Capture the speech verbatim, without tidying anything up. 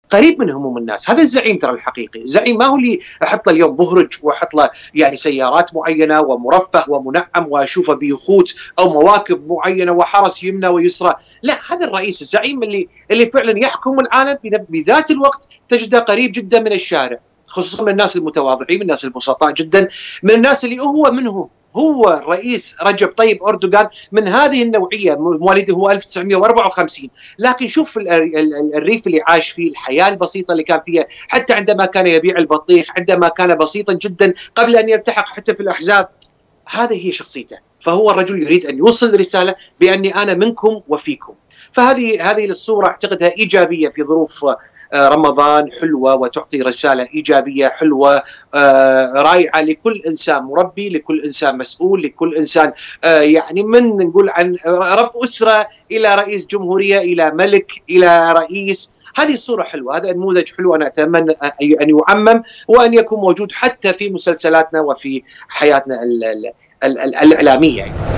قريب من هموم الناس. هذا الزعيم ترى الحقيقي، الزعيم ما هو اللي احط له اليوم بهرج واحط له يعني سيارات معينه ومرفه ومنعم واشوفه بيخوت او مواكب معينه وحرس يمنى ويسرى، لا، هذا الرئيس الزعيم اللي اللي فعلا يحكم العالم بذات الوقت تجده قريب جدا من الشارع، خصوصا من الناس المتواضعين، من الناس البسطاء جدا، من الناس اللي هو منهم. هو الرئيس رجب طيب أردوغان من هذه النوعية، مواليده هو ألف وتسعمئة وأربعة وخمسين، لكن شوف الريف اللي عاش فيه، الحياة البسيطة اللي كان فيها، حتى عندما كان يبيع البطيخ، عندما كان بسيطا جدا قبل أن يلتحق حتى في الأحزاب. هذه هي شخصيته. فهو الرجل يريد أن يوصل رسالة بأني أنا منكم وفيكم. فهذه هذه الصورة أعتقدها إيجابية في ظروف رمضان، حلوة وتعطي رسالة إيجابية حلوة رائعة لكل إنسان مربي، لكل إنسان مسؤول، لكل إنسان يعني من نقول عن رب أسرة إلى رئيس جمهورية إلى ملك إلى رئيس. هذه الصورة حلوة، هذا نموذج حلو، أنا أتمنى أن يعمم وأن يكون موجود حتى في مسلسلاتنا وفي حياتنا الإعلامية يعني.